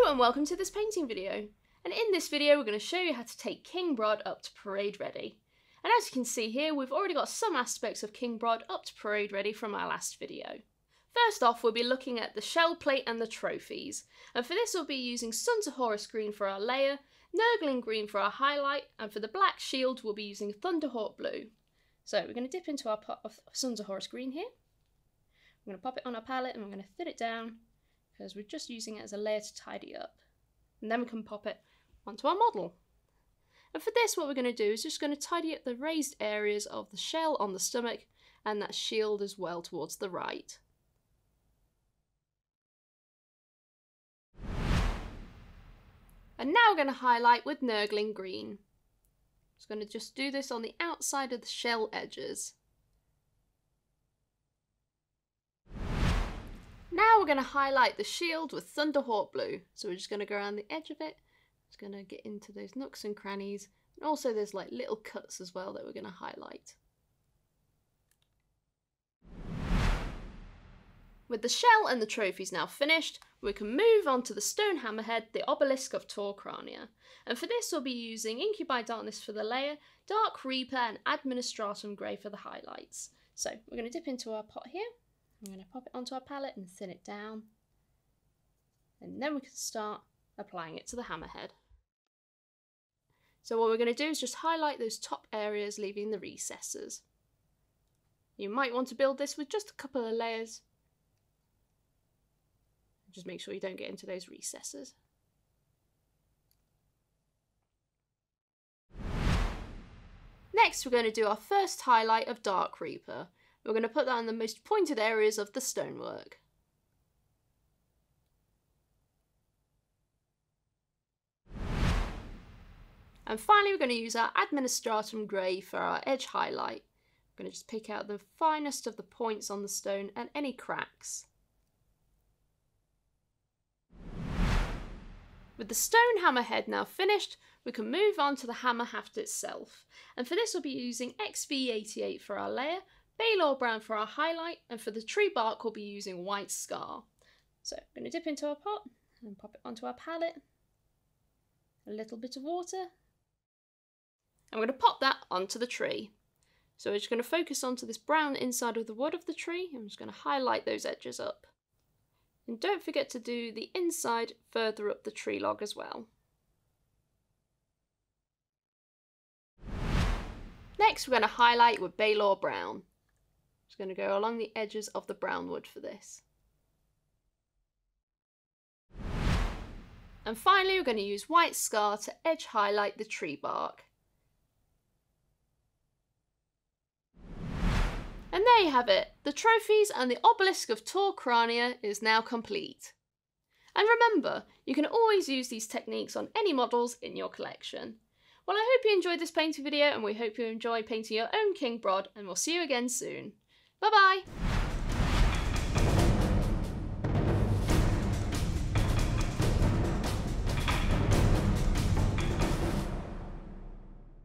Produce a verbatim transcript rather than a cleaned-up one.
Hello and welcome to this painting video. And in this video we're going to show you how to take King Brodd up to parade ready. And as you can see here, we've already got some aspects of King Brodd up to parade ready from our last video. First off, we'll be looking at the shell plate and the trophies. And for this we'll be using Sons of Horus green for our layer, Nurgling green for our highlight, and for the black shield we'll be using Thunderhawk blue. So we're going to dip into our pot of Sons of Horus green here. We're going to pop it on our palette and we're going to thin it down, because we're just using it as a layer to tidy up. And then we can pop it onto our model. And for this, what we're going to do is just going to tidy up the raised areas of the shell on the stomach and that shield as well towards the right. And now we're going to highlight with Nurgling green. Just going to just do this on the outside of the shell edges. Now we're going to highlight the shield with Thunderhawk blue. So we're just going to go around the edge of it. It's going to get into those nooks and crannies. And also there's like little cuts as well that we're going to highlight. With the shell and the trophies now finished, we can move on to the stone hammerhead, the obelisk of Tor Crania. And for this we'll be using Incubi Darkness for the layer, Dark Reaper and Administratum Grey for the highlights. So we're going to dip into our pot here. I'm going to pop it onto our palette and thin it down. And then we can start applying it to the hammerhead. So what we're going to do is just highlight those top areas, leaving the recesses. You might want to build this with just a couple of layers. Just make sure you don't get into those recesses. Next, we're going to do our first highlight of Dark Reaper. We're going to put that in the most pointed areas of the stonework. And finally, we're going to use our Administratum Grey for our edge highlight. We're going to just pick out the finest of the points on the stone and any cracks. With the stone hammerhead now finished, we can move on to the hammer haft itself. And for this we'll be using X V eighty-eight for our layer, Baylor brown for our highlight, and for the tree bark we'll be using white scar. So I'm going to dip into our pot and pop it onto our palette. A little bit of water. I'm going to pop that onto the tree. So we're just going to focus onto this brown inside of the wood of the tree. I'm just going to highlight those edges up. And don't forget to do the inside further up the tree log as well. Next we're going to highlight with Baylor brown. Just going to go along the edges of the brown wood for this. And finally we're going to use white scar to edge highlight the tree bark. And there you have it, the trophies and the obelisk of Tor Crania is now complete. And remember, you can always use these techniques on any models in your collection. Well, I hope you enjoyed this painting video and we hope you enjoy painting your own King Brodd, and we'll see you again soon. Bye bye!